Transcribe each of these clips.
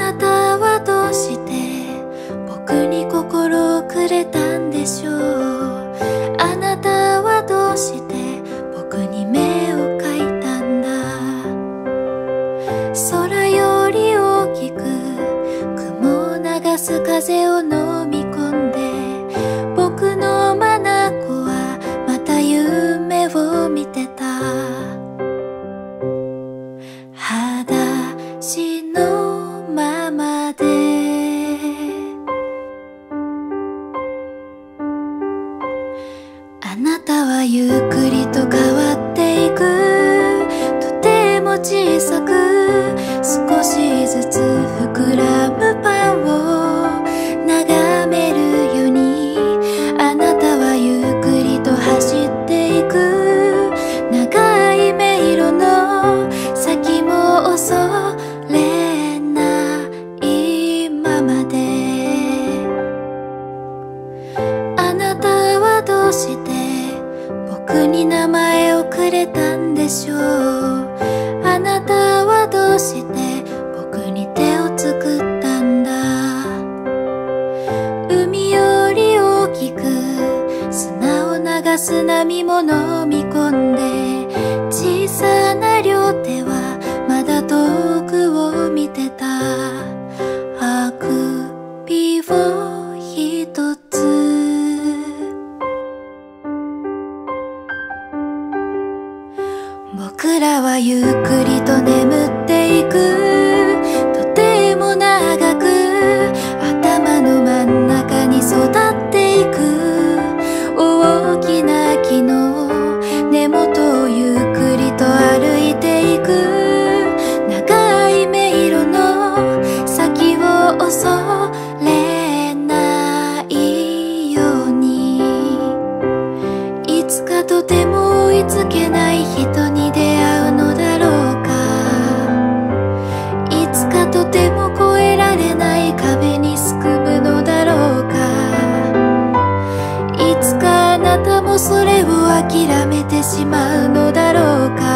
なたはどうして僕に心をくれたんでしょう。あなたはどうして僕に目を描いたんだ。空より大きく雲を流す風を飲み込んで、僕の眼はまた夢を見てた。裸足のままであなたはゆっくりと変わっていく。とても小さく少しずつ膨らむパンを眺めるように、あなたはゆっくりと走っていく。長い迷路の先も恐れないままで、あなたはどうして僕に名前をくれたんでしょう。あなたはどうして僕に手を作ったんだ。海より大きく砂を流す波も飲み込んで、小さな両手はまだ遠くを見てた。あくびを一つ、僕らはゆっくりと眠っていく。とても長く頭の真ん中に育っていく。大きな木の根元をゆっくりと歩いていく。長い迷路の先を恐れないように、いつかとても追いつけない人に出会うのだろうか。いつかとても越えられない壁にすくむのだろうか。いつかあなたもそれを諦めてしまうのだろうか。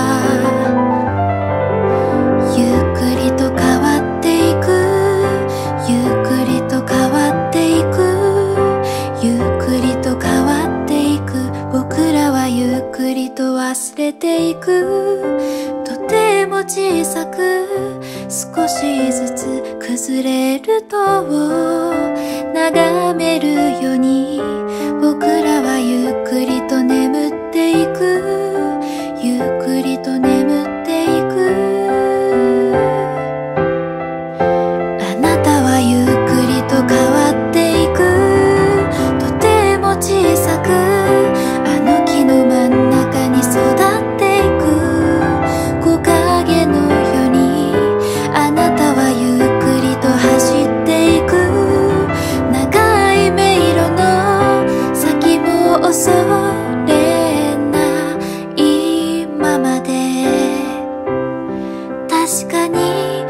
ゆっくりと変わっていく。ゆっくりと変わっていく。ゆっくりと変わっていく。僕らはゆっくりと忘れていく。とても小さく少しずつ崩れる塔を眺めるように、僕らはゆっくりと眠っていく。ゆっくりと眠っていく。あなたはゆっくりと変わっていく。とても小さくあの木の真ん中に育っていく。木陰のようにあなたはゆっくりと走っていく。長い迷路の先も恐れないままで、確かに